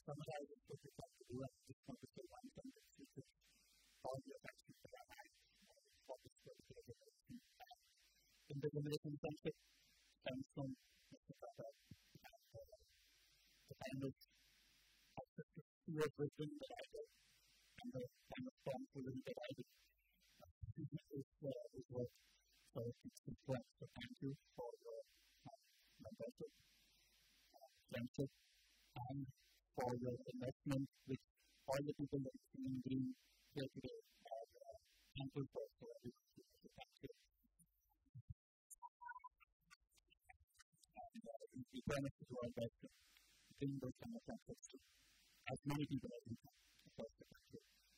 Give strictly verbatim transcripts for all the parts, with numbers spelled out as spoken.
summarize it what we're trying to do, and just want to say one thing, which is all the affections that I have, what is the relation. In the relationship, comes from Mister Papa, the kind of access to pure wisdom that I get, and the kind of confidence that I get, is, uh, is what so it's important. So thank you for your uh, mentorship, uh, friendship, and for your investment with all the people that are in green here today. And uh, thank you for for everyone. So thank you. And uh, we promise to do our best to bring those kind of concepts to as many people as we can across the country.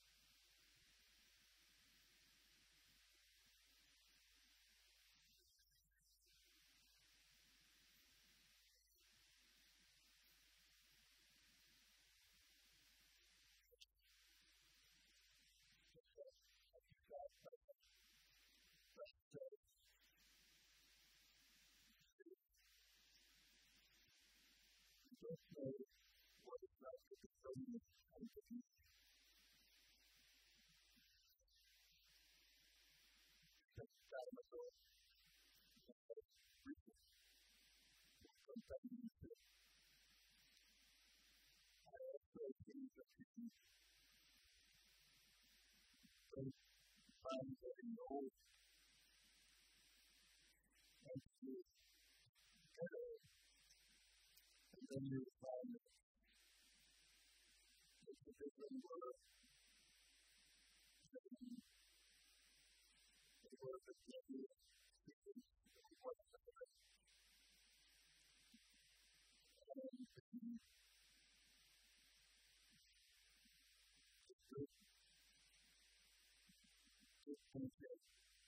I'm getting old. And you get old. And then you find that it's a different word. And the word that you do is what's happening. And it's good. It's good.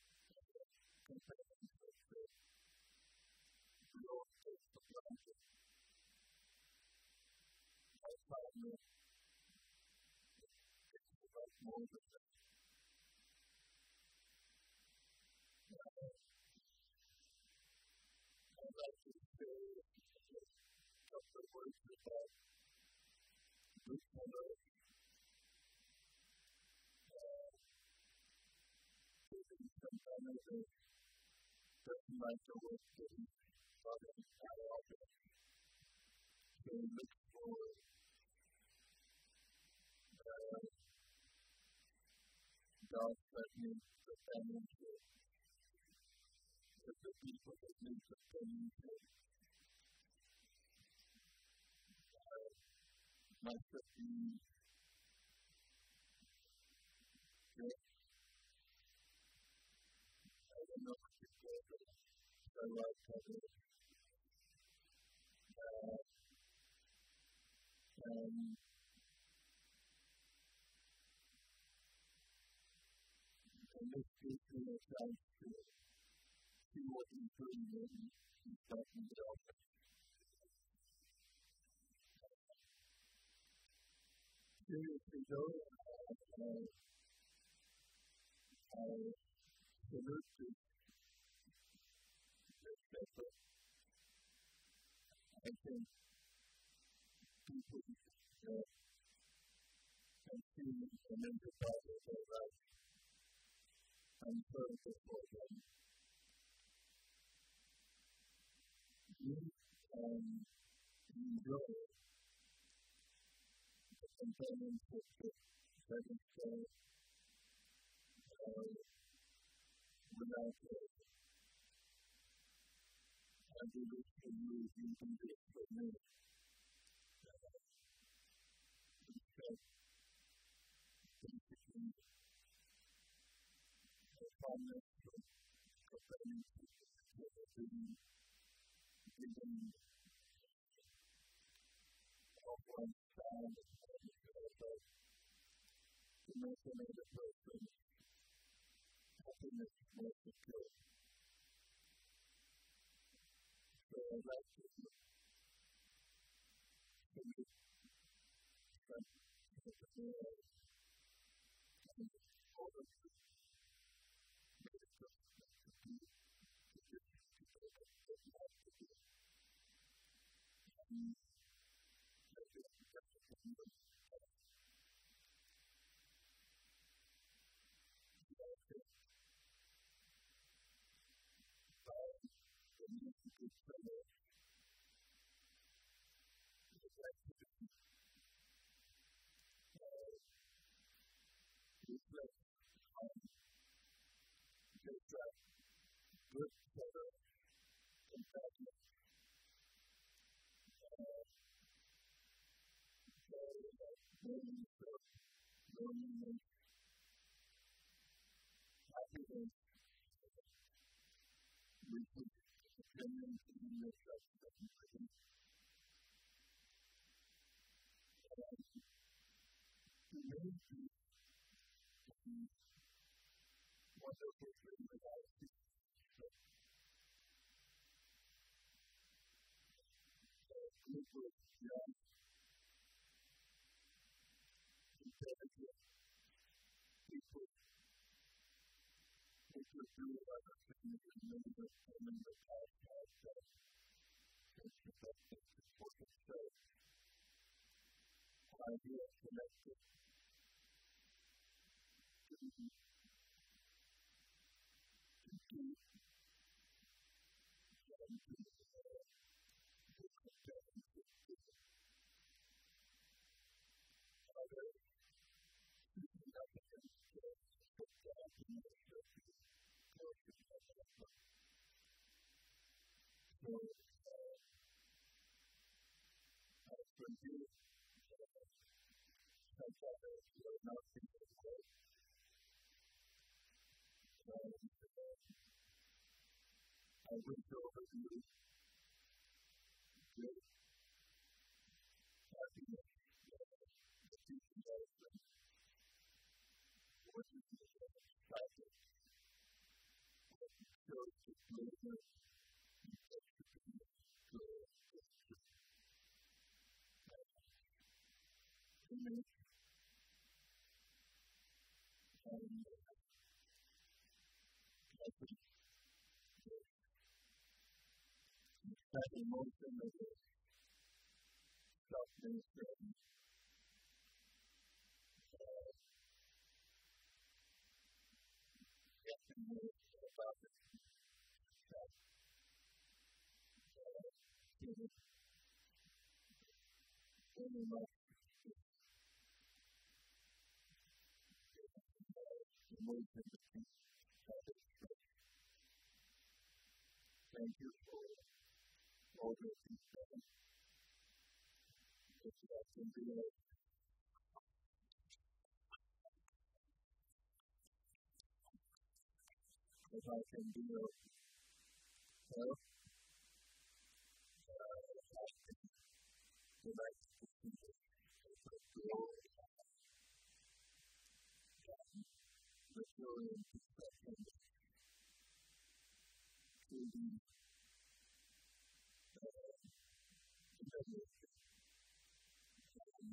Doesn't like the work that he's starting out of it. So he looks for uh, God's blessing, the family, the, the people that need the family. Uh, not that he gets, I don't know what you call it. I like having it. Uh, and and this gives me a chance to see what he's doing when he's talking to us. Seriously though, uh, I salute this effort. I think people uh, can see an enterprise of their life and serve before them. You can enjoy the companionship that is there uh, without it. I do this for you, you can do it for me. Instead, basically, the promise of companionship that has been given of one side and the other to make another person happiness more secure. So I'd like to commit some of the world and all of the medical to do to this people that would like to do. And I think that's the thing good fellow. It's like it's like um, just a good fellow in fact, uh, so like millions of millions of happiness, recent opinions in the church that you can community is wonderful thing about it. A group of young, intelligent people who could do a lot of things and many of them in the past have done. It's effective to support itself. Ideas connected to the deep and to the contemplative other significant put that in the church portion of the book. So, uh, as for you, sometimes you are not thinking about and uh, I went over you with happiness, uh, the teaching of them, what is the practice, what shows the movement, what should be good, image, and I think that emotion of the self-ministry, uh, getting more about it, that, uh, is very much emotion that you have expressed. Thank you for all that you've done. If I can do it, if I can do it, well, uh, I think the right to see it as a glory and the joy and perspective to the evaluation and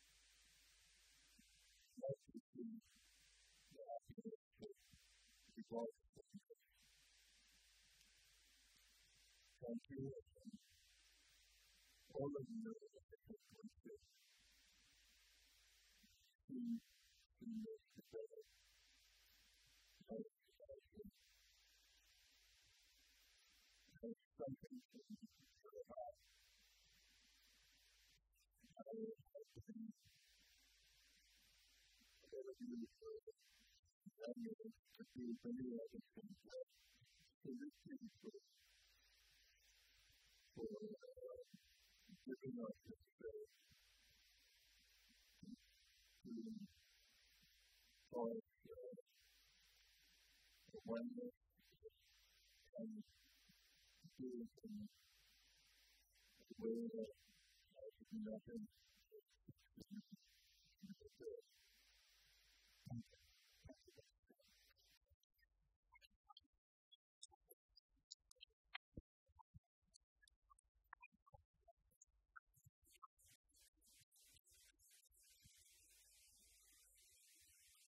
like to see the happiness that evolves from it. Thank you, and all of you know that it is going to see in this together. Like, there's something to be sure about. I have been able to use for evaluating to see many other things that in this case for, for uh, giving us this uh, to cause uh, awareness and do it in a way that has nothing to do with it. Thank you.